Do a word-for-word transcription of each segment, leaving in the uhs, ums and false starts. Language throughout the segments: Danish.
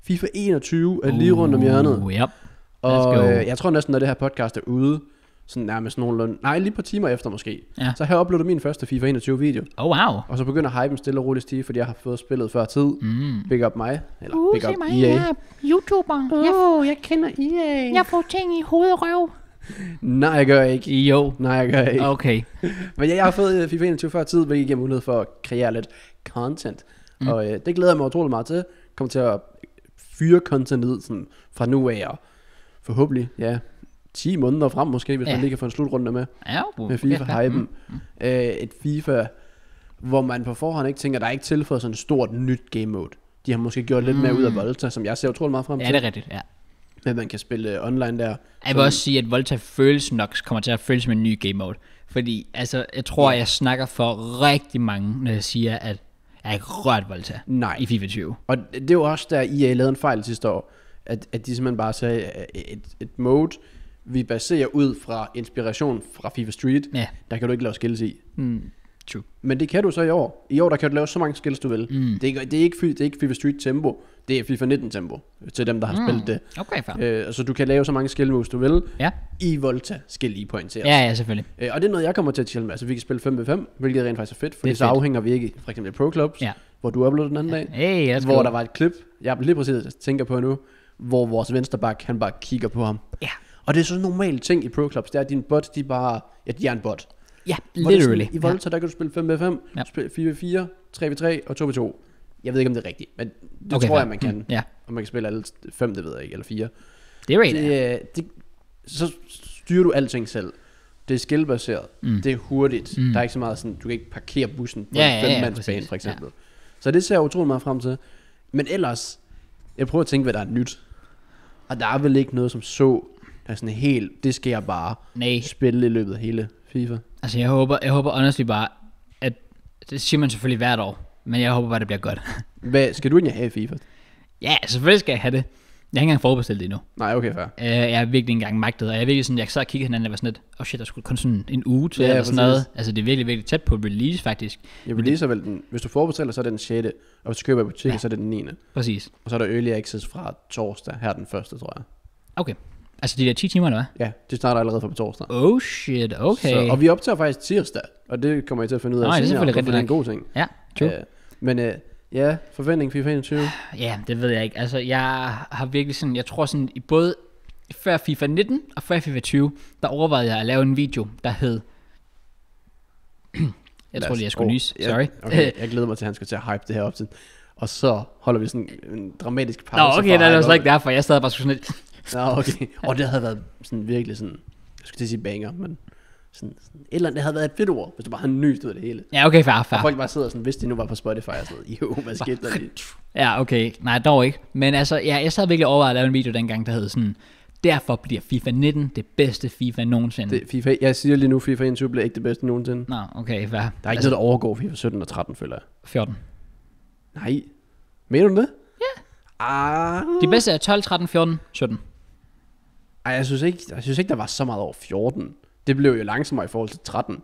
FIFA enogtyve er lige rundt om hjørnet. Uh, yep. Og øh, jeg tror næsten, når det her podcast er ude, sådan nærmest nogenlunde, nej, lige et par timer efter måske, ja. så har jeg uploadet min første FIFA enogtyve video. Oh, wow. Og så begynder hypen stille og roligt stige, fordi jeg har fået spillet før tid. Mm. Big up mig, eller uh, big up mig, E A. Jeg er YouTuber. Åh, jeg, oh, jeg kender E A. Jeg får ting i hovedrøv. Nej, jeg gør ikke. Jo. Nej, jeg gør ikke. Okay. Men ja, jeg har fået FIFA enogtyve før tid, hvilket giver mulighed for at kreere lidt content. Mm. Og øh, det glæder jeg mig utrolig meget til. Kommer til at fyre content ud sådan, fra nu af, og forhåbentlig, ja, ti måneder frem måske, hvis ja. man lige kan få en slutrunde med, ja, okay. med FIFA-hypen. Mm. Mm. Øh, et FIFA, hvor man på forhånd ikke tænker, der er ikke tilføjet sådan et stort nyt game mode. De har måske gjort lidt mm. mere ud af Volta, som jeg ser utrolig meget frem til. Ja, det er rigtigt, ja. Men man kan spille online der. Jeg vil også sige, at Volta føles nok kommer til at føles som en ny game mode. Fordi altså, jeg tror, yeah. jeg snakker for rigtig mange, når jeg siger, at jeg ikke rørt Volta Nej. i FIFA tyve. Og det er jo også, der E A lavede en fejl sidste år, at, at de simpelthen bare sagde, at et, et mode, vi baserer ud fra inspiration fra FIFA Street, ja. der kan du ikke lave skills i. Mm. True. Men det kan du så i år. I år, der kan du lave så mange skills, du vil. Mm. Det, er, det, er ikke, det er ikke FIFA Street tempo, det er FIFA nitten tempo, til dem, der har mm. spillet det. Okay, fair. Øh, så du kan lave så mange skill moves, du vil, ja. i Volta skal lige pointeres. Ja, ja, selvfølgelig. Øh, og det er noget, jeg kommer til at chille med. Altså, vi kan spille fem v fem, hvilket rent faktisk er fedt, fordi er så fedt. afhænger vi ikke, for eksempel Pro Clubs, ja. hvor du uploadede den anden dag, hey, hvor der var et klip, jeg lige præcis tænker på nu, hvor vores venstreback, han bare kigger på ham. Ja. Og det er sådan en normal ting i Pro Clubs, det er, at dine bot, de bare, ja, de er en bot. Ja, literally. Sådan, i Volta, ja. Der kan du spille fem v fem, ja. spille fire v fire, tre v tre og to v to. Jeg ved ikke, om det er rigtigt, men det okay, tror jeg, man kan. Mm, ja. Og man kan spille alle fem, det ved jeg ikke, eller fire. Det er rigtigt. Det, det, så styrer du alting selv. Det er skillbaseret. Mm. Det er hurtigt. Mm. Der er ikke så meget sådan, du kan ikke parkere bussen på ja, en femmandsbane, ja, ja, for eksempel. Ja. Så det ser jeg utrolig meget frem til. Men ellers, jeg prøver at tænke, hvad der er nyt. Og der er vel ikke noget som så, der er sådan helt, det skal jeg bare Nej. spille i løbet af hele FIFA. Altså jeg håber, jeg håber honestly bare, at det siger man selvfølgelig hvert år, men jeg håber bare, det bliver godt. Hvad, skal du egentlig have i FIFA? Ja, selvfølgelig skal jeg have det. Jeg har ikke engang forudbestilt det endnu. Nej, okay, fair. Uh, jeg er virkelig ikke engang magtet, og jeg er virkelig sådan, jeg sad og kiggede hinanden, og var sådan lidt, åh oh shit, der skulle kun sådan en uge til, ja, eller sådan noget. Altså det er virkelig, virkelig tæt på release faktisk. Ja, release er vel den, hvis du forbestiller, så er det den sjette, og hvis du køber i butikken, ja. så er det den niende. Præcis. Og så er der early access fra torsdag, her den første, tror jeg. Okay. Altså de der ti timer, eller hvad? Ja, det starter allerede fra på torsdag. Oh shit, okay. Så, og vi optager faktisk tirsdag, og det kommer I til at finde ud af. Nej, det er selvfølgelig rigtig, det er en god ting. Ja, true. Uh, men uh, ja, forventning FIFA enogtyve. Ja, det ved jeg ikke. Altså, jeg har virkelig sådan, jeg tror sådan, i både før FIFA nitten og før FIFA tyve, der overvejede jeg at lave en video, der hed... jeg tror lige, jeg skulle oh, nyse. Sorry. Ja, okay, jeg glæder mig til, at han skal til at hype det her op til. Og så holder vi sådan en dramatisk pause. Nå, okay, det er slet ikke derfor. Jeg sad bare sådan lidt... Nå, okay. Og det havde været sådan virkelig sådan, jeg skulle til at sige banger, men sådan, sådan et eller andet, det havde været et fedt ord, hvis du bare havde nyst ud af det hele. Ja, okay, fair, fair. Og folk bare sidder sådan, hvis de nu var på Spotify og sådan noget, jo, hvad skete der lige? Ja, okay, nej, dog ikke. Men altså, ja, jeg sad virkelig overvejet at lave en video dengang, der hed sådan, derfor bliver FIFA nitten det bedste FIFA nogensinde. Det, FIFA, jeg siger lige nu, FIFA enogtyve bliver ikke det bedste nogensinde. Nå, okay, fair. Der er ikke altså, noget, der overgår FIFA sytten og tretten, føler jeg. fjorten. Nej. Mener du det? Ja. Ah. De bedste er tolv, tretten, fjorten, sytten. Ej, jeg synes ikke, jeg synes ikke, der var så meget over fjorten. Det blev jo langsommere i forhold til tretten.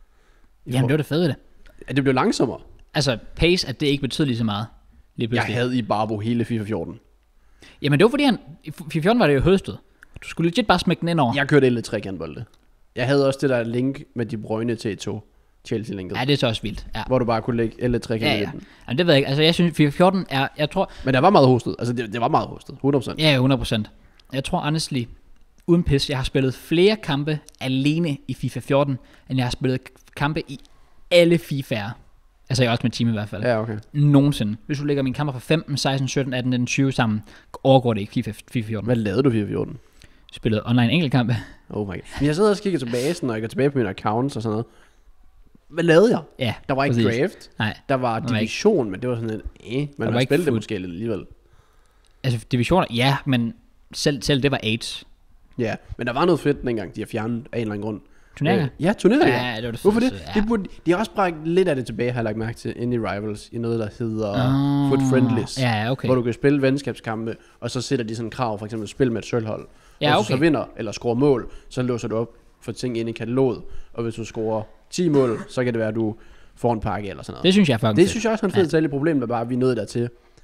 I Jamen, for... det var det fede det. Ja, det blev langsommere. Altså, pace, at det ikke betød lige så meget. Lige jeg havde i Barbo hele FIFA fjorten. Jamen, det var fordi, han... I FIFA fjorten var det jo høstet. Du skulle legit bare smække den ind over. Jeg kørte lidt trekantbolde. Jeg havde også det der link med De Bruyne til to. Chelsea-linket. Ja, det er så også vildt. Ja. Hvor du bare kunne lægge eller trekant ja, ja. Jamen, det ved jeg ikke. Altså, jeg synes, FIFA fjorten er... Jeg tror... Men der var meget hostet. Altså, det, det var meget hostet. hundrede procent. Ja, hundrede procent. Jeg tror honestly... Uden pis, jeg har spillet flere kampe alene i FIFA fjorten, end jeg har spillet kampe i alle FIFA'er. Altså jeg er også med team i hvert fald. Ja, okay. Nogensinde. Hvis du lægger mine kamper fra femten, seksten, sytten, atten, nitten, tyve sammen, overgår det ikke FIFA, FIFA fjorten. Hvad lavede du FIFA fjorten? Spillede online enkeltkampe. Oh my god. Men jeg sidder og kigger tilbage, sådan, når jeg går tilbage på mine accounts og sådan noget. Hvad lavede jeg? Ja, der var ikke præcis. draft. Nej. Der var division, men det var sådan et, eh, man har spillet det måske alligevel. Altså divisioner, ja, men selv, selv det var AIDS. Ja, men der var noget fedt dengang, de har fjernet af en eller anden grund. Turneringer? Øh, ja, turneringer. Ja, det var det Hvorfor det? Ja. det burde, de har også bragt lidt af det tilbage, har jeg lagt mærke til, inde i Rivals, i noget, der hedder oh. Foot Friendlies. Ja, okay. Hvor du kan spille venskabskampe, og så sætter de sådan en krav, for eksempel spil med et sølvhold. Ja, og okay. hvis du så vinder, eller scorer mål, så låser du op for ting inde i kataloget. Og hvis du scorer ti mål, så kan det være, at du får en pakke eller sådan noget. Det synes jeg faktisk. Det synes jeg også er en fed detalje. Problemet er bare, at vi er nået dertil,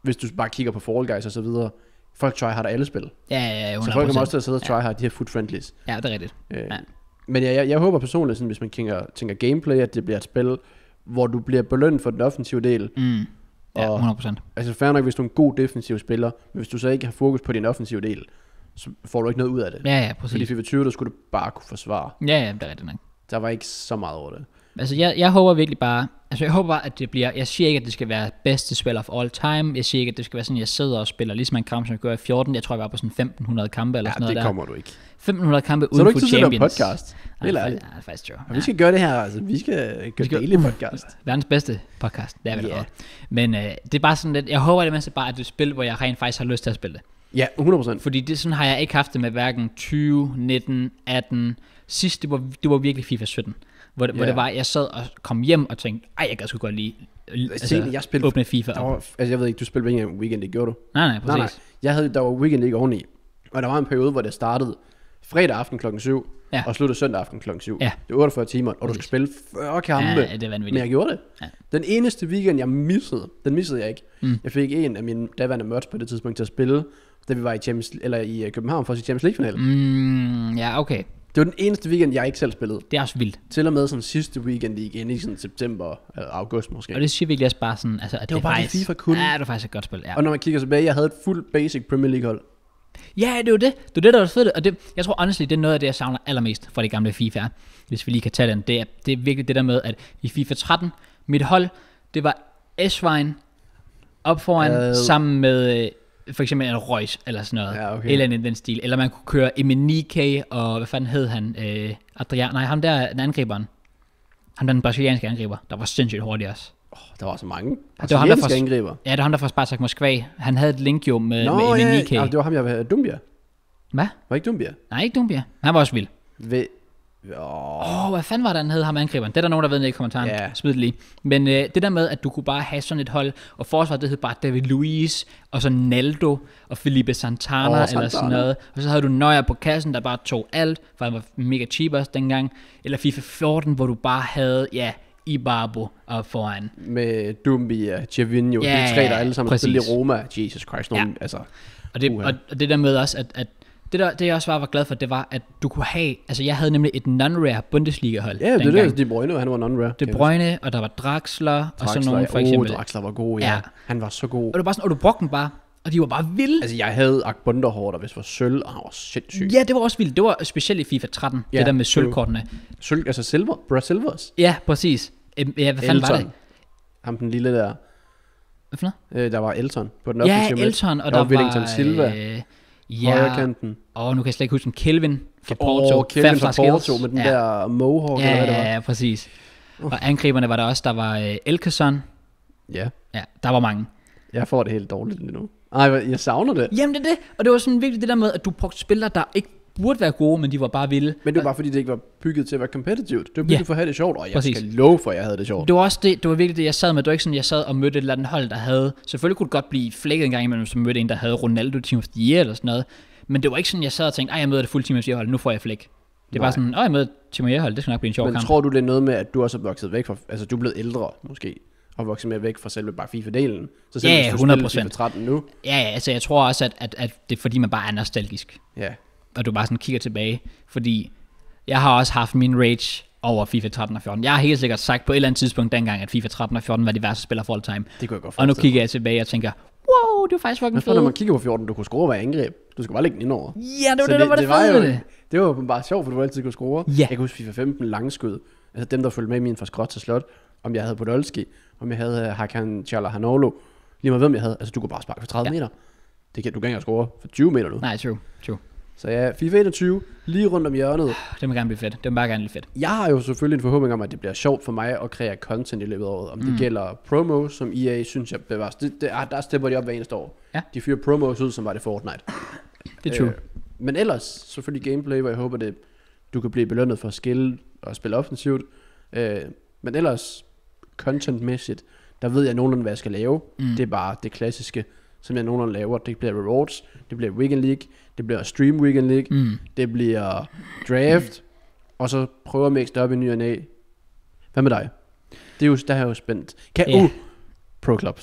hvis du bare kigger på Fall Guys og så videre, folk tryharder alle spil. Ja, ja, ja, hundrede procent. Så folk kommer også til at sidde og tryhard de her food friendlies. Ja, det er rigtigt. Øh, ja. Men jeg, jeg, jeg håber personligt, sådan, hvis man tænker, tænker gameplay, at det bliver et spil, hvor du bliver belønnet for den offensive del. Mm. Ja, og, hundrede procent. Altså fair nok, hvis du er en god defensiv spiller, men hvis du så ikke har fokus på din offensive del, så får du ikke noget ud af det. Ja, ja, præcis. Fordi FIFA tyve, der skulle du bare kunne forsvare. Ja, ja, det er rigtigt nok. Der var ikke så meget over det. Altså, jeg, jeg håber virkelig bare, altså jeg håber bare, at det bliver, jeg siger ikke, at det skal være bedste spil of all time, jeg siger ikke, at det skal være sådan, jeg sidder og spiller ligesom en kamp, som jeg gør i fjorten, jeg tror, jeg var på sådan femten hundrede kampe eller Ja, sådan noget der. det kommer du ikke. femten hundrede kampe Så er uden du for ikke til at lave Champions. podcast? Nej, Det er det ærligt. er faktisk true. Og vi skal gøre det her, altså. Vi skal gøre Vi skal- daily podcast. Verdens bedste podcast, det er vel Ja. yeah. Men øh, det er bare sådan lidt, jeg håber det mindste bare, at det er et spil, hvor jeg rent faktisk har lyst til at spille det. Ja, hundrede procent. Fordi det, sådan har jeg ikke haft det med hverken tyve, nitten, atten. Sidst, det var, det var virkelig FIFA sytten. Hvor, yeah. hvor Ja. det var, jeg sad og kom hjem og tænkte, ej, jeg kan sgu godt lige Altså, jeg spillede, åbne FIFA der op. var, altså jeg ved ikke, du spillede ikke engang Weekend League, gjorde du? Nej, nej, præcis. Nej, nej. Jeg havde, der var Weekend League oveni. Og der var en periode, hvor det startede fredag aften klokken syv, Ja. og sluttede søndag aften klokken syv. Ja. Det var otteogfyrre timer, og du skulle spille fyrre kampe. Ja, det er Men vanvittigt. jeg gjorde det. Ja. Den eneste weekend, jeg missede, den missede jeg ikke. Mm. Jeg fik en af mine daværende merch på det tidspunkt til at spille, da vi var i, Champions, eller i København for at se Champions League-finalen. Mm, ja, okay. Det var den eneste weekend, jeg ikke selv spillede. Det er også vildt. Til og med sådan sidste weekend League, ind i sådan september eller august måske. Og det siger virkelig også bare sådan, altså, at Det var bare det, faktisk, FIFA kunne. Ja, det var faktisk et godt spil, ja. Og når man kigger tilbage, jeg havde et fuldt basic Premier League hold. Ja, det er jo det. Det er det, der var fedt. Og det, jeg tror honestly, det er noget af det, jeg savner allermest fra det gamle FIFA. Hvis vi lige kan tage den. Det er, det er virkelig det der med, at i FIFA tretten, mit hold, det var Eswein op foran, Uh. sammen med øh, for eksempel en Reus, eller sådan noget. Ja, okay. Eller en den stil. Eller man kunne køre Emenike, og hvad fanden hed han? Øh, Adrian, nej, ham der, den angriberen. Ham der, den brasilianske angriber, der var sindssygt hurtig også. Oh, der var så mange. Det var ham, der Brasilianske fra- angriber. Ja, det var ham der fra Spartak Moskva. Han havde et link jo med, Nå, med ja, Emenike. ja, det var ham, jeg havde. Dumbia. Hvad? Var ikke Dumbia? Nej, ikke Dumbia. Han var også vild. Ved... Oh. Åh, oh, hvad fanden var det, han hed, ham angriberen? Det er der nogen, der ved det i kommentaren. Ja. Smid det lige. Men øh, det der med, at du kunne bare have sådan et hold, og forsvaret, det hed bare David Luiz, og så Naldo, og Felipe Santana, Åh, oh, eller Santana. sådan noget. Og så havde du Neuer på kassen, der bare tog alt, for han var mega cheap også dengang. Eller FIFA fjorten, hvor du bare havde, ja, Ibarbo op foran. Med Dumbia, Gervinho, Ja, de tre, der alle sammen præcis. spillede i Roma. Jesus Christ, nogen, Ja. altså... Og det, Uha. og, og det der med også, at, at det, der, det jeg også var, var glad for, det var, at du kunne have, altså jeg havde nemlig et non-rare Bundesliga-hold Ja, det er dengang. det, De Bruyne, han var non-rare. De Bruyne, og der var Draxler, og så nogen for eksempel. Åh, Draxler var god, ja. Ja. Han var så god. Og det var bare sådan, og du brugte dem bare, og de var bare vilde. Altså, jeg havde Akbunderhår, der hvis var sølv, og han var sindssyg. Ja, det var også vildt. Det var specielt i FIFA tretten, Ja, det der med true. sølvkortene. Sølv, altså silver, Bra Silvers. Ja, præcis. Øhm, Ja, hvad fanden var det? Elton. Ham den lille der. Hvad for noget? Øh, der var Elton på den Ja, offensive midt. Elton, og Der der var Wellington var... Silva. Øh, Højre ja, kanten. og nu kan jeg slet ikke huske en Kelvin fra Porto. Åh, Kevin fra Fair Porto skills. med den ja. der mohawk, Ja, eller hvad det ja, var. ja, præcis. Og angriberne var der også, der var øh, Elkeson. Ja, Ja, der var mange. jeg får det helt dårligt lige nu. Ej, hvad- jeg savner det. Jamen det er det, og det var sådan virkelig det der med, at du brugte spillere, der ikke burde være gode, men de var bare vilde. Men det var bare fordi, det ikke var bygget til at være competitive. Det var bygget Ja. for at have det sjovt, og jeg Præcis. skal love for, at jeg havde det sjovt. Det var også det, det var virkelig det, jeg sad med. Det var ikke sådan, jeg sad og mødte et eller andet hold, der havde... Selvfølgelig kunne det godt blive flækket en gang imellem, som mødte en, der havde Ronaldo Team of the Year eller sådan noget. Men det var ikke sådan, jeg sad og tænkte, ej, jeg møder det fulde Team of the Year hold, nu får jeg flæk. Det er Nej. bare sådan, åh, jeg møder Team of the Year hold, det skal nok blive en sjov Men kamp. tror du, det er noget med, at du også er vokset væk fra... Altså, du er blevet ældre, måske, og vokset mere væk fra selve bare FIFA-delen. Så selv Ja, hvis du hundrede spiller procent. FIFA tretten nu... Ja, ja, altså jeg tror også, at, at, at det er fordi, man bare er nostalgisk. Ja, Og du bare sådan kigger tilbage. Fordi jeg har også haft min rage over FIFA tretten og fjorten. Jeg har helt sikkert sagt på et eller andet tidspunkt dengang, at FIFA tretten og fjorten var de værste spillere for all time. det kunne jeg godt Og nu forestille kigger jeg tilbage og tænker, wow, det var faktisk fucking Men for, når man fedt. kigger på fjorten, du kunne score hver angreb. Du skulle bare lægge den indover. Ja, det var Så det, der var det, var fede jo, ved det. det var jo bare sjovt, for du altid kunne score. Ja. Jeg kan huske FIFA femten langskud. Altså dem, der fulgte med i min fra skråt til slot. Om jeg havde Podolski, om jeg havde Hakan Çalhanoğlu. Lige meget hvem jeg havde. Altså du kunne bare sparke for tredive Ja. meter. Det kan du kan ikke score for tyve meter nu. Nej, true, true. Så ja, FIFA enogtyve, lige rundt om hjørnet. Det må gerne blive fedt. Det må bare gerne blive fedt. Jeg har jo selvfølgelig en forhåbning om, at det bliver sjovt for mig at kreere content i løbet af året. Om det Mm. gælder promos, som E A synes jeg bevares. Det, det, er- der stepper de op hver eneste år. Ja. De fyrer promos ud, som var det Fortnite. Det er true. Øh, men ellers selvfølgelig gameplay, hvor jeg håber, det, du kan blive belønnet for at skille og spille offensivt. Øh, men ellers contentmæssigt, der ved jeg nogenlunde, hvad jeg skal lave. Mm. Det er bare det klassiske, som jeg nogenlunde laver. Det bliver rewards, det bliver Weekend League, det bliver Stream Weekend League, Mm. det bliver draft, og så prøver at mixe det op i ny og næ. Hvad med dig? Det er jo, der er jeg jo spændt. Kan, Ja. uh, Pro Clubs.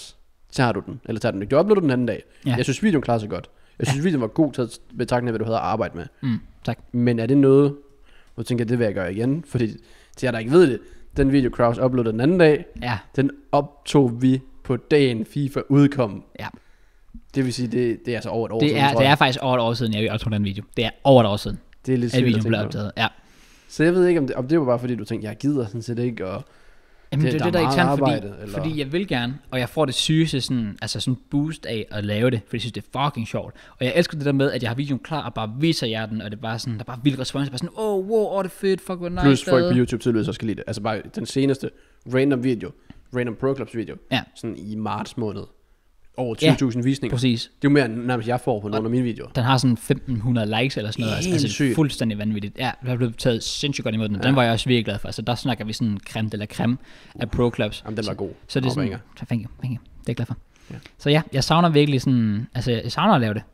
tager du den, eller tager den ikke. Du uploader den anden dag. Ja. Jeg synes, videoen klarer sig godt. Jeg synes, ja. videoen var god til betragtning af, hvad du havde at arbejde med. Mm, tak. Men er det noget, hvor du tænker, det vil jeg gøre igen? Fordi til jer, der ikke ved det, den video, Kraus uploadede den anden dag, Ja. den optog vi på dagen FIFA udkom. Ja. Det vil sige, det, det er altså over et år Det siden, er, tror det jeg. er faktisk over et år siden, jeg optog den video. Det er over et år siden, Det er lidt at sygt at videoen tænke blev på. optaget. Ja. Så jeg ved ikke, om det, om det var bare fordi, du tænkte, jeg gider sådan set ikke, og Jamen det, Det- det, det der der er er meget irritant, fordi, arbejde, eller- fordi jeg vil gerne, og jeg får det sygeste sådan, altså sådan boost af at lave det, fordi jeg synes, det er fucking sjovt. Og jeg elsker det der med, at jeg har videoen klar, og bare viser jer den, og det er bare sådan, der er bare vild respons, bare sådan, oh, wow, oh, det er fedt, fuck, hvor nice. plus folk det på er." YouTube tydeligvis også skal lide det. Altså bare den seneste random video, random Pro Clubs video, Ja. sådan i marts måned. Over tyve tusind visninger. Præcis. Det er jo mere end nærmest jeg får på nogle af mine videoer. Den har sådan femten hundrede likes eller sådan noget, altså, Helt altså det er sygt. fuldstændig vanvittigt. Ja, der er blevet taget sindssygt godt imod den, Ja. den var jeg også virkelig glad for. Så der snakker vi sådan creme de la creme af Pro Clubs. Jamen den var god. Så det er Og sådan, banger. så thank you, thank you. Det er jeg glad for. Ja. Så ja, jeg savner virkelig sådan, altså jeg savner at lave det.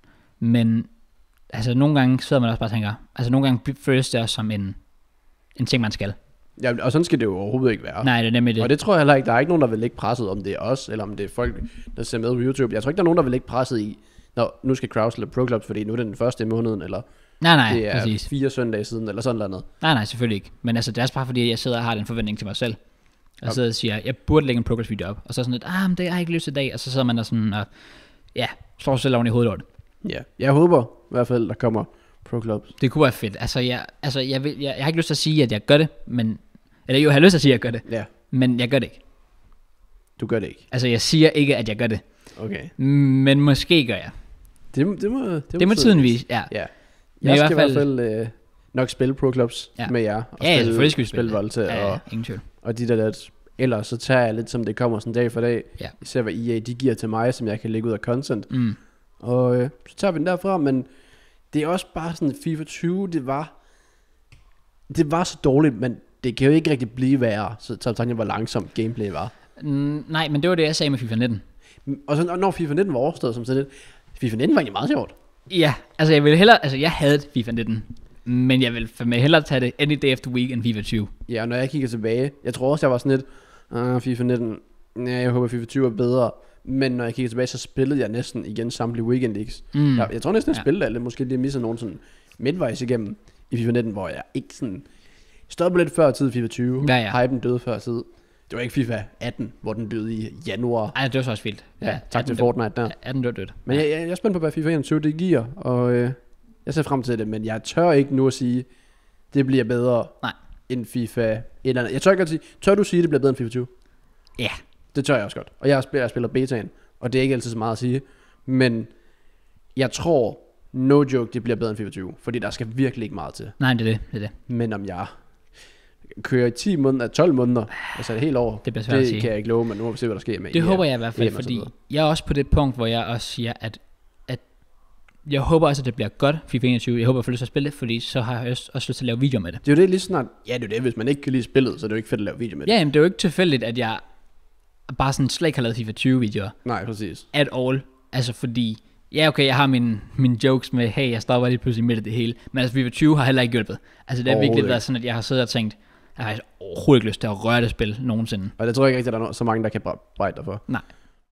Men altså nogle gange sidder man også bare og tænker, altså nogle gange føles det også som en, en ting, man skal. Ja, og sådan skal det jo overhovedet ikke være. Nej, det er nemlig det. Og det tror jeg heller ikke. Der er ikke nogen, der vil lægge presset, om det er os, eller om det er folk, der ser med på YouTube. Jeg tror ikke, der er nogen, der vil lægge presset i, når nu skal Kraus lave Pro Clubs, fordi nu er det den første i måneden, eller Nej, nej, det er præcis. fire søndage siden, eller sådan noget. Nej, nej, selvfølgelig ikke. Men altså, det er også bare fordi, jeg sidder og har den forventning til mig selv. Og så siger jeg, jeg burde lægge en progress video op. Og så er sådan lidt, ah, men det har jeg ikke lyst til i dag. Og så sidder man der sådan, og ja, slår sig selv oven i hovedet over det. Ja, jeg håber i hvert fald, der kommer Pro Clubs. Det kunne være fedt. Altså, jeg, altså jeg, vil, jeg, jeg har ikke lyst til at sige, at jeg gør det, men... Eller jo, jeg har lyst til at sige, at jeg gør det, Ja, men jeg gør det ikke. du gør det ikke. Altså, jeg siger ikke, at jeg gør det. Okay. Men måske gør jeg. Det, må- det må, det må, Det må tiden vise, ja. Ja. Men Jeg i skal i hvert hvert fald øh, nok spille Pro Clubs Ja. med jer. Og Ja, ja, spille, selvfølgelig skal vi spille spille Volta Ja, ja, og, ingen tvivl. og de der lidt. Ellers så tager jeg lidt, som det kommer sådan dag for dag. Ja. Især hvad E A de giver til mig, som jeg kan lægge ud af content. Mm. Og øh, så tager vi den derfra, men det er også bare sådan, FIFA tyve, det var, det var så dårligt, men det kan jo ikke rigtig blive værre, så tager tanken, hvor langsomt gameplay var. Mm, nej, men det var det, jeg sagde med FIFA nitten. Og så når FIFA nitten var overstået som sådan lidt, FIFA nitten var egentlig meget sjovt. Ja, altså jeg ville hellere, altså jeg havde FIFA nitten, men jeg vil fandme hellere tage det any day of the week end FIFA tyve. Ja, og når jeg kigger tilbage, jeg tror også, jeg var sådan lidt, uh, FIFA nitten, ja, jeg håber FIFA tyve er bedre. Men når jeg kigger tilbage, så spillede jeg næsten igen samtlige weekend leagues. Mm. Jeg, jeg tror næsten, jeg Ja. spillede alle, måske lige misset nogen sådan midtvejs igennem i FIFA nitten, hvor jeg ikke sådan stoppede lidt før tid i FIFA tyve. Ja, ja. Hypen døde før tid. Det var ikke FIFA atten, hvor den døde i januar. Ej, det var så også vildt. Ja, tak atten til død. Fortnite der. Ja, atten død dødt. Men jeg, jeg, jeg er spændt på, hvad FIFA enogtyve det giver, og øh, jeg ser frem til det, men jeg tør ikke nu at sige, det bliver bedre Nej. end FIFA et eller andet. Jeg tør ikke at sige, tør du sige, det bliver bedre end FIFA tyve? Ja. Det tør jeg også godt. Og jeg spiller, jeg spiller betaen, og det er ikke altid så meget at sige, men jeg tror, no joke, det bliver bedre end FIFA tyve, fordi der skal virkelig ikke meget til. Nej, det er det. det, er det. Men om jeg kører i ti måneder, tolv måneder, altså det helt over, Det bliver svært at det sige. kan jeg ikke love, men nu må vi se, hvad der sker med Det E A. håber jeg i hvert fald, E M og så fordi videre. jeg er også på det punkt, hvor jeg også siger, at, at jeg håber også, at det bliver godt, FIFA enogtyve. Jeg håber, at jeg får lyst til at spille det, fordi så har jeg også, også lyst til at lave videoer med det. Det er jo det lige snart, ja det er jo det, hvis man ikke kan lide spillet, så er det jo ikke fedt at lave video med det. Ja, jamen, det er jo ikke tilfældigt, at jeg bare sådan slet ikke har lavet FIFA tyve videoer Nej, præcis. at all. Altså fordi, ja okay, jeg har mine, mine jokes med, hey, jeg stopper lige pludselig midt i det hele. Men altså FIFA tyve har heller ikke hjulpet. Altså det har virkelig Overhovedet været sådan, at jeg har siddet og tænkt, jeg har faktisk overhovedet ikke lyst til at røre det spil nogensinde. Og det tror jeg ikke rigtig, at der er no- så mange, der kan brejde dig for. Nej.